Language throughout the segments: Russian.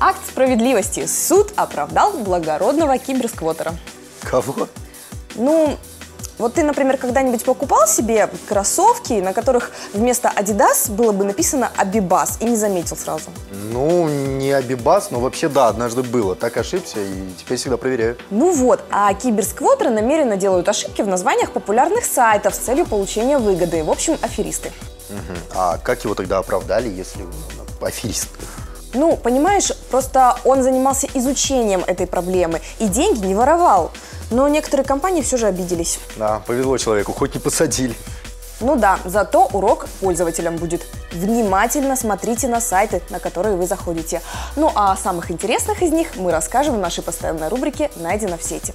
Акт справедливости. Суд оправдал благородного киберсквотера. Кого? Ну, вот ты, например, когда-нибудь покупал себе кроссовки, на которых вместо Adidas было бы написано Abibas, и не заметил сразу? Ну, не Abibas, но вообще да, однажды было. Так ошибся и теперь всегда проверяю. Ну вот, а киберсквотеры намеренно делают ошибки в названиях популярных сайтов с целью получения выгоды. В общем, аферисты. Угу. А как его тогда оправдали, если он аферист? Ну, понимаешь, просто он занимался изучением этой проблемы и деньги не воровал. Но некоторые компании все же обиделись. Да, повезло человеку, хоть не посадили. Ну да, зато урок пользователям будет. Внимательно смотрите на сайты, на которые вы заходите. Ну а о самых интересных из них мы расскажем в нашей постоянной рубрике «Найдено в сети».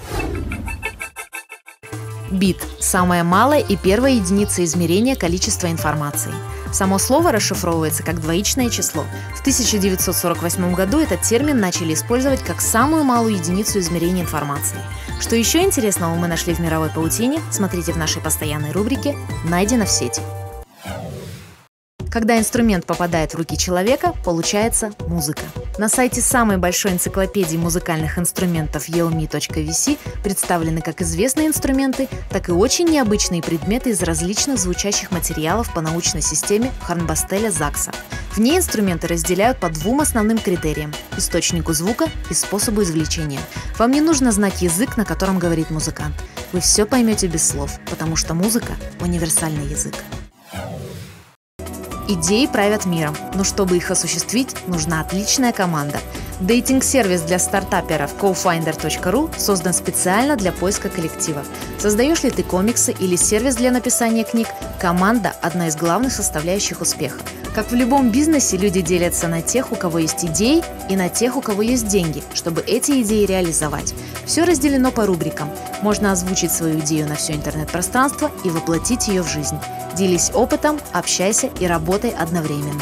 Бит – самая малая и первая единица измерения количества информации. Само слово расшифровывается как двоичное число. В 1948 году этот термин начали использовать как самую малую единицу измерения информации. Что еще интересного мы нашли в мировой паутине, смотрите в нашей постоянной рубрике «Найдено в сети». Когда инструмент попадает в руки человека, получается музыка. На сайте самой большой энциклопедии музыкальных инструментов yeomi.vc представлены как известные инструменты, так и очень необычные предметы из различных звучащих материалов по научной системе Хорнбостеля-Закса. В ней инструменты разделяют по двум основным критериям – источнику звука и способу извлечения. Вам не нужно знать язык, на котором говорит музыкант. Вы все поймете без слов, потому что музыка – универсальный язык. Идеи правят миром, но чтобы их осуществить, нужна отличная команда. Дейтинг-сервис для стартаперов cofinder.ru создан специально для поиска коллективов. Создаешь ли ты комиксы или сервис для написания книг, команда – одна из главных составляющих успеха. Как в любом бизнесе, люди делятся на тех, у кого есть идеи, и на тех, у кого есть деньги, чтобы эти идеи реализовать. Все разделено по рубрикам. Можно озвучить свою идею на все интернет-пространство и воплотить ее в жизнь. Делись опытом, общайся и работай одновременно.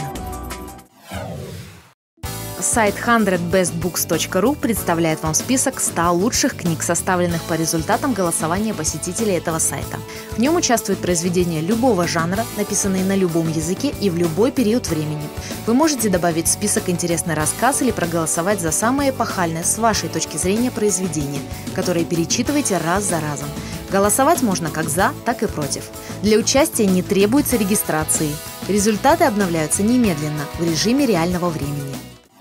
Сайт 100bestbooks.ru представляет вам список 100 лучших книг, составленных по результатам голосования посетителей этого сайта. В нем участвуют произведения любого жанра, написанные на любом языке и в любой период времени. Вы можете добавить в список интересный рассказ или проголосовать за самое эпохальное с вашей точки зрения произведение, которое перечитываете раз за разом. Голосовать можно как за, так и против. Для участия не требуется регистрации. Результаты обновляются немедленно в режиме реального времени.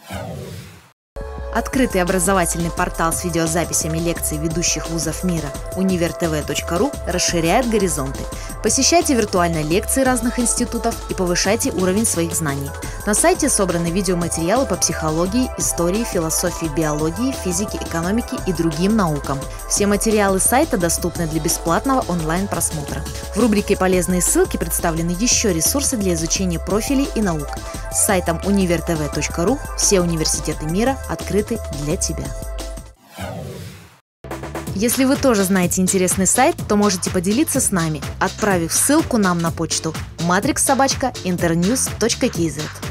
Открытый образовательный портал с видеозаписями лекций ведущих вузов мира univertv.ru расширяет горизонты. Посещайте виртуальные лекции разных институтов и повышайте уровень своих знаний. На сайте собраны видеоматериалы по психологии, истории, философии, биологии, физике, экономике и другим наукам. Все материалы сайта доступны для бесплатного онлайн-просмотра. В рубрике «Полезные ссылки» представлены еще ресурсы для изучения профилей и наук. С сайтом univertv.ru все университеты мира открыты для тебя. Если вы тоже знаете интересный сайт, то можете поделиться с нами, отправив ссылку нам на почту matrix@internews.kz.